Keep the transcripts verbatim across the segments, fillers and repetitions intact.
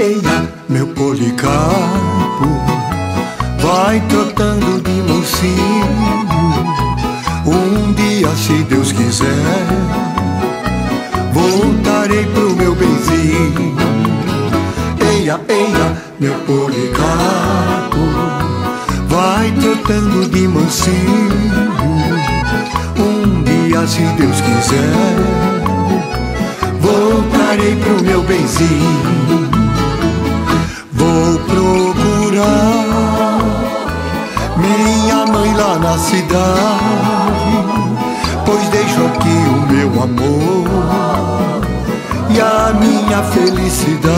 eia, meu Policarpo, vai trotando de mansinho. Um dia, se Deus quiser, voltarei pro meu benzinho. Eia, eia, meu Policarpo, vai trotando de mansinho. Um dia, se Deus quiser, voltarei pro meu benzinho. Vou procurar minha mãe lá na cidade, pois deixo aqui o meu amor e a minha felicidade.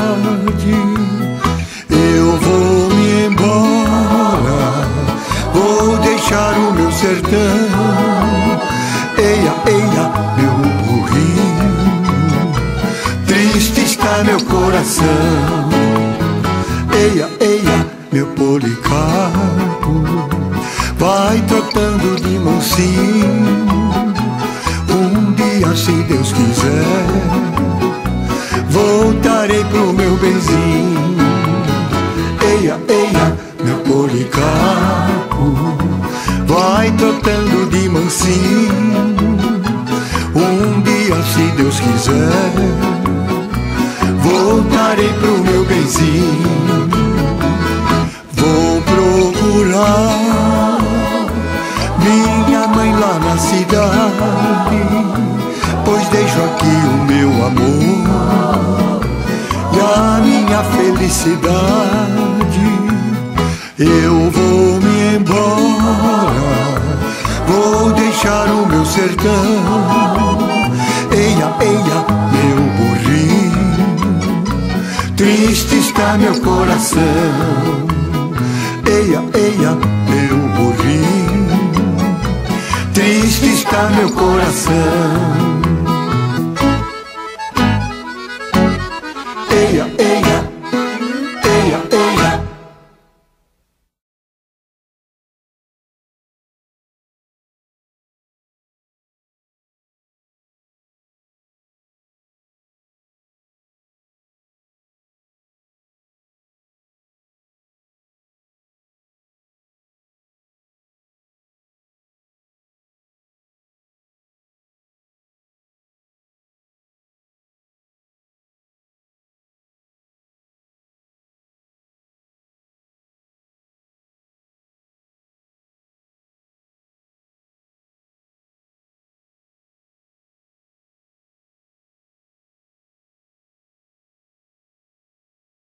Eu vou me embora, vou deixar o meu sertão. Eia, eia, meu burrinho, triste está meu coração. Eia, eia, meu Policarpo, vai trotando de mansinho. Um dia, se Deus quiser, voltarei pro meu benzinho. Eia, eia, meu Policarpo, vai trotando de mansinho. Um dia, se Deus quiser, voltarei pro meu benzinho. Vou procurar minha mãe lá na cidade, pois deixo aqui o meu amor e a minha felicidade. Eu vou me embora, vou deixar o meu sertão. Eia, eia, meu burrinho, triste está meu coração. Eia, eia, meu burrinho, triste está meu coração.